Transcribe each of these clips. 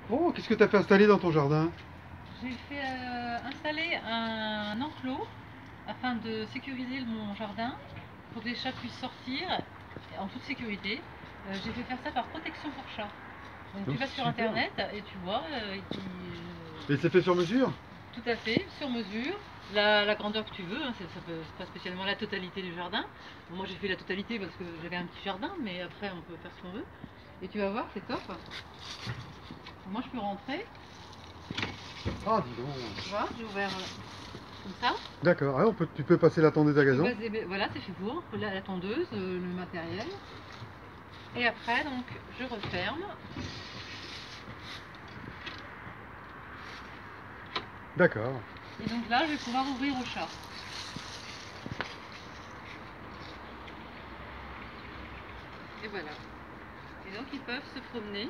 Oh, qu'est-ce que tu as fait installer dans ton jardin? J'ai fait installer un enclos afin de sécuriser mon jardin pour que les chats puissent sortir en toute sécurité. J'ai fait faire ça par protection pour chat. Donc Oh, tu vas sur super. internet et tu vois, Et c'est fait sur mesure? tout à fait, sur mesure, la grandeur que tu veux, hein, ça peut pas spécialement la totalité du jardin. Bon, moi j'ai fait la totalité parce que j'avais un petit jardin, mais après on peut faire ce qu'on veut. Et tu vas voir, c'est top. Moi je peux rentrer, Ah, dis donc. tu vois, j'ai ouvert comme ça. D'accord, ah, tu peux passer la tondeuse à gazon? Voilà, c'est fait pour, la tondeuse, le matériel. Et après, donc, je referme. D'accord. Et donc là, je vais pouvoir ouvrir au chat. Et voilà. Et donc, ils peuvent se promener.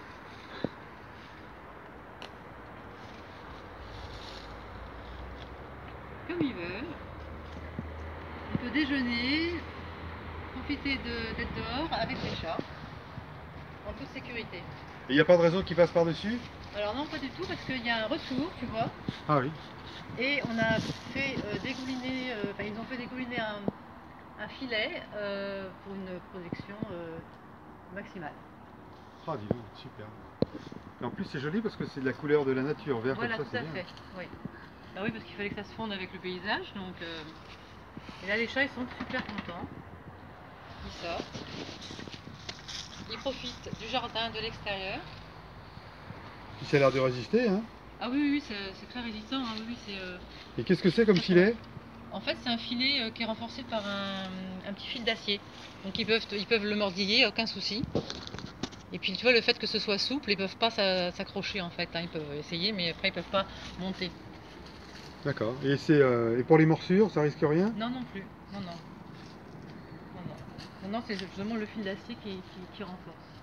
Comme ils veulent. On peut déjeuner, profiter d'être dehors avec les chats, en toute sécurité. Et il n'y a pas de réseau qui passe par-dessus? Alors non, pas du tout, parce qu'il y a un retour, tu vois. Ah oui. Et on a fait dégouliner, enfin ils ont fait dégouliner un filet pour une protection maximale. Ah, dis donc, super. Et en plus, c'est joli parce que c'est de la couleur de la nature, vert Voilà, comme ça, tout c'est à bien. fait. Oui. Bah oui, parce qu'il fallait que ça se fonde avec le paysage. Donc, et là, les chats, ils sont super contents. Ils sortent. Ils profitent du jardin, de l'extérieur. Puis ça a l'air de résister, hein. Ah oui, oui, oui, c'est très résistant. Hein. Oui, oui, Et qu'est-ce que c'est comme très, très bon. filet? En fait, c'est un filet qui est renforcé par un petit fil d'acier. Donc, ils peuvent le mordiller, aucun souci. Et puis, tu vois, le fait que ce soit souple, ils peuvent pas s'accrocher en fait. Hein. Ils peuvent essayer, mais après, ils peuvent pas monter. D'accord. Et pour les morsures, ça risque rien? Non, non plus. Non, non. Non, non. Non, non, c'est justement le fil d'acier qui renforce.